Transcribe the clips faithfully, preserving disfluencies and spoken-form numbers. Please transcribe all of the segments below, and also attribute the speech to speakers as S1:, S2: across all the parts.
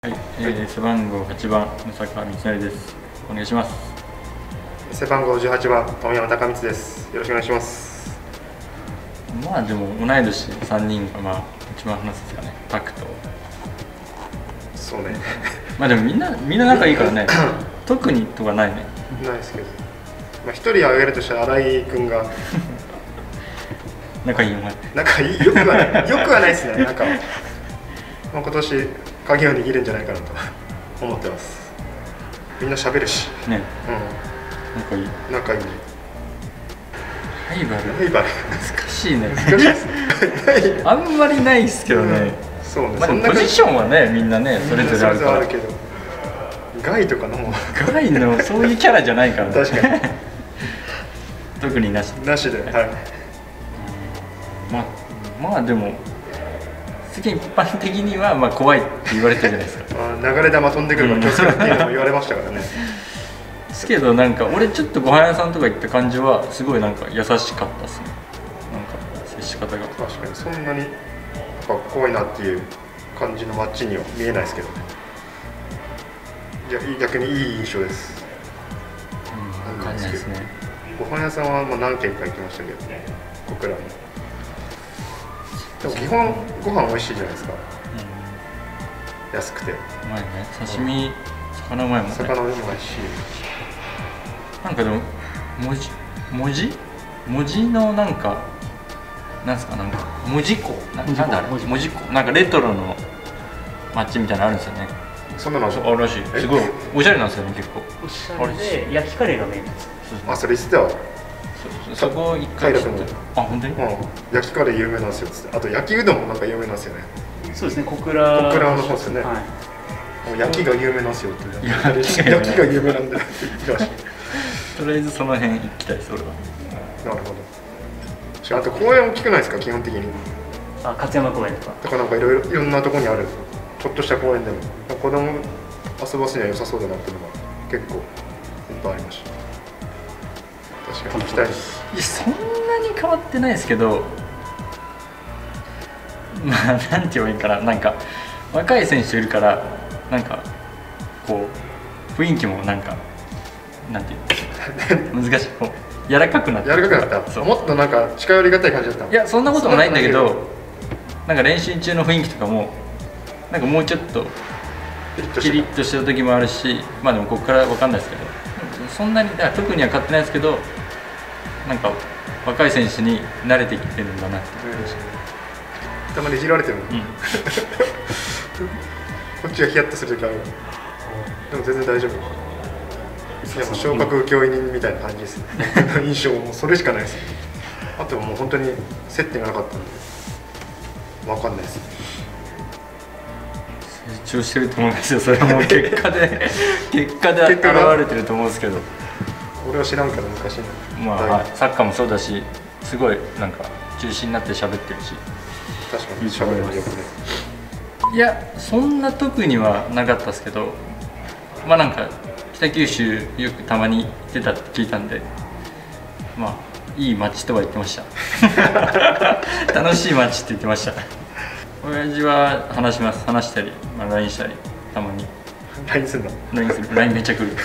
S1: はい、えー、背番号はちばん、武坂道成です。お願いします。
S2: 背番号じゅうはちばん、富山孝光です。よろしくお願いします。
S1: まあでも同い年さんにんがまあ一番話すんですかね、タクと。
S2: そうね。
S1: まあでもみんなみんな仲いいからね。特にとかないね。
S2: ないですけど。まあ一人挙げるとしたら新井君が
S1: 仲いいよね。
S2: 仲いいよくはないよくはないですね。なんか、まあ、今年鍵を握るんじゃないかなと思ってます。みんな喋るし。
S1: ね。
S2: うん。
S1: 仲いい。
S2: 仲いい。
S1: ライバル。
S2: ライバル。
S1: 難しいね。
S2: 難しいですね。
S1: あんまりないですけどね。
S2: うん、そうね。
S1: まあでもポジションはねみんなねそれぞれあるから。
S2: あるけど。ガイとかのも。
S1: ガイのそういうキャラじゃないからね。
S2: 確かに。
S1: 特になし。
S2: なしで。はい。
S1: まあまあでも世間一般的にはまあ怖いって言われてるじゃないですか。
S2: あ、流れ玉飛んでくるから気をつけろっていうのも言われましたからね。
S1: ですけどなんか俺ちょっとご飯屋さんとか行った感じはすごいなんか優しかったですね。なんか接し方が。
S2: 確かにそんなになんか怖いなっていう感じの街には見えないですけどね。いや逆にいい印象です。
S1: うん、感じないですね。
S2: ご飯屋さんはまあ何軒か行きましたけどね。小倉も。でも基本ご飯美味しいじゃないですか。うん、安くて。
S1: うまいね。刺身、魚うまいもんね。
S2: 魚うまいし。
S1: なんかでも文字文字文字のなんかなんすかなんか文字庫なんだあれ文字庫なんかレトロの街みたいなのあるんですよね。
S2: そんなのあ
S1: るらしい。すごいおしゃれなんですよね結構。
S3: おしゃれで焼きカレーがメインです。
S2: あ、それ言ってたわ。
S1: そこ一回
S2: 平君も。
S1: あ、本当に？
S2: うん。焼きカレー有名なんですよ。あと焼きうどんもなんか有名なんですよね。
S3: そうですね。小倉。
S2: 小倉の方ですよね。はい。焼きが有名なんですよって。焼きが有名なんだって言ってました。
S1: とりあえずその辺行きたいです俺は。
S2: なるほど。あと公園大きくないですか基本的に。
S3: あ、勝山公園とか。
S2: とかなんかいろいろいろんなところにあるちょっとした公園でも子供遊ばせには良さそうだなっていうのが結構いっぱいありました。確かに行きたいです。
S1: いやそんなに変わってないですけど、まあなんて言えばいいかな、なんか若い選手いるからなんかこう雰囲気もなんかなんていう難しいこう柔らかくなった。
S2: 柔らかくなった。もっとなんか近寄りがたい感じだった。
S1: いやそんなこともないんだけど、なんか練習中の雰囲気とかもなんかもうちょっとキリッとした時もあるし、まあでもここから分かんないですけど、そんなにだ特には勝ってないですけど、なんか若い選手に慣れてきてるんだなって思いました。
S2: たまにいじられてるの、うん、こっちがヒヤッとする時ある。でも全然大丈夫。いやもう昇格教員みたいな感じですね。印象もそれしかないです。あとはもう本当に接点がなかったんで分かんないです。
S1: 成長してると思うんですよ。それはもう結果で結果で現れてると思うんですけど。
S2: 俺は知らんから昔の。
S1: まあ、はい、サッカーもそうだし、すごいなんか中心になって喋ってるし。
S2: 確かに喋るのよくね。
S1: いやそんな特にはなかったですけど、まあなんか北九州よくたまに行ってたって聞いたんで、まあいい街とは言ってました。楽しい街って言ってました。親父は話します。話したり、まあ、ライン したりたまに。
S2: ライン すんだ。
S1: ライン する。ライン めっちゃ来る。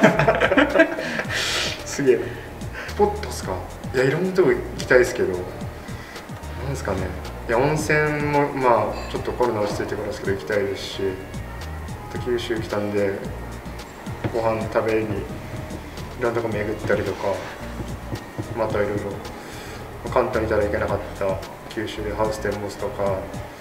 S2: すげえ。スポットっすか。いやいろんなとこ行きたいですけど、なんですかね。いや温泉もまあちょっとコロナ落ち着いてからですけど行きたいですし、九州来たんでご飯食べにいろんなとこ巡ったりとか、またいろいろ関東にいたらいけなかった九州でハウステンボスとか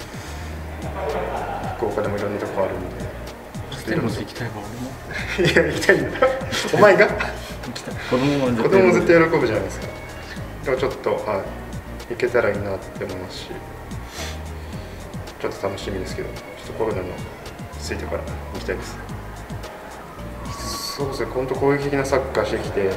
S2: 福岡でもいろんなとこあるんで。
S1: ハウステンボス行きたいわ俺も。
S2: いや行きたいんだ。お前が？
S1: 行きたい。子供も
S2: 子供も絶対喜ぶじゃないですか。でもちょっとはい行けたらいいなって思いますし、ちょっと楽しみですけど、ちょっとコロナのついてから行きたいです。そうですね、本当攻撃的なサッカーしてきて、し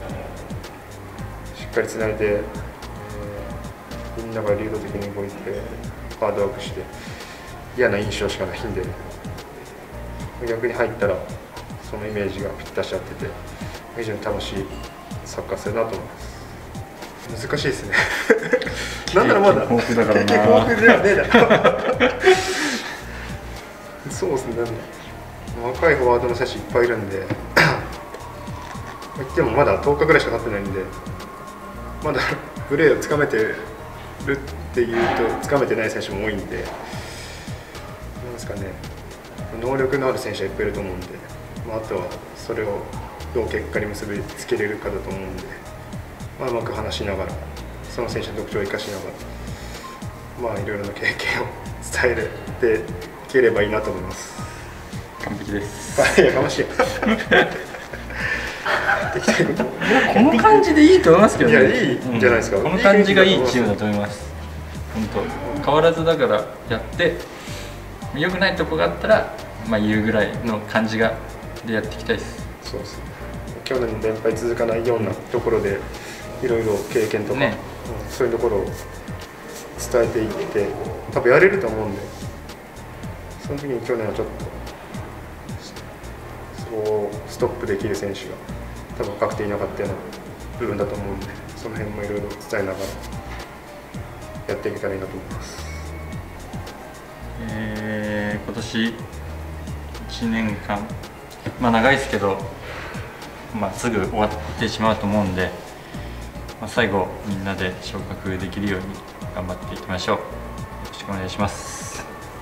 S2: っかりつないで、えー、みんなが流動的に動いて、ハードワークして、嫌な印象しかないんで、逆に入ったら、そのイメージがぴったし合ってて、非常に楽しいサッカーするなと思います。難しいですね。なんならまだ
S1: 豊富だからな。
S2: 豊富ではねえだろ。そうですね。 若いフォワードの選手いっぱいいるんで言ってもまだとおかぐらいしか経ってないんで、まだプレーをつかめてるっていうとつかめてない選手も多いんで、なんですかね、能力のある選手はいっぱいいると思うんで、まあ、あとはそれをどう結果に結びつけれるかだと思うんで、まあ、うまく話しながらその選手の特徴を生かしながら、まあ、いろいろな経験を伝えていければいいなと思います。
S1: 完璧です。
S2: いや、かましいよ
S1: この感じでいいと思いますけどね。
S2: いや、いいんじゃないですか、
S1: うん、この感じがいいチームだと思います。本当変わらずだからやって良くないとこがあったら、まあ、言うぐらいの感じがでやっていきたいです。
S2: そうですね、去年連敗続かないようなところでいろいろ経験とか、ね、うん、そういうところを伝えていって多分やれると思うんで、その時に去年はちょっとそこをストップできる選手が多分確定いなかったような部分だと思うんで、その辺もいろいろ伝えながらやっていけたらいいなと思います。
S1: えー、今年いちねんかん、まあ長いですけど、まあ、すぐ終わってしまうと思うんで、まあ、最後みんなで昇格できるように頑張っていきましょう。よろしくお願いします。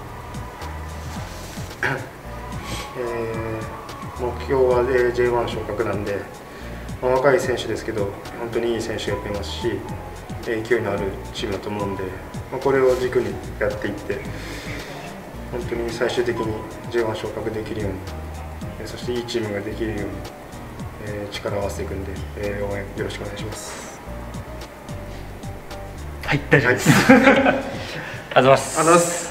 S2: えー、目標は ジェイワン 昇格なんで、まあ、若い選手ですけど本当にいい選手がいっぱいいますし、勢いのあるチームだと思うんで、まあ、これを軸にやっていって本当に最終的に ジェイワン 昇格できるように、そしていいチームができるように、えー、力を合わせていくんで、えー、応援よろしくお願いします。
S3: はい、大丈夫です。
S1: ありがとうございます。
S2: ありがとうございます。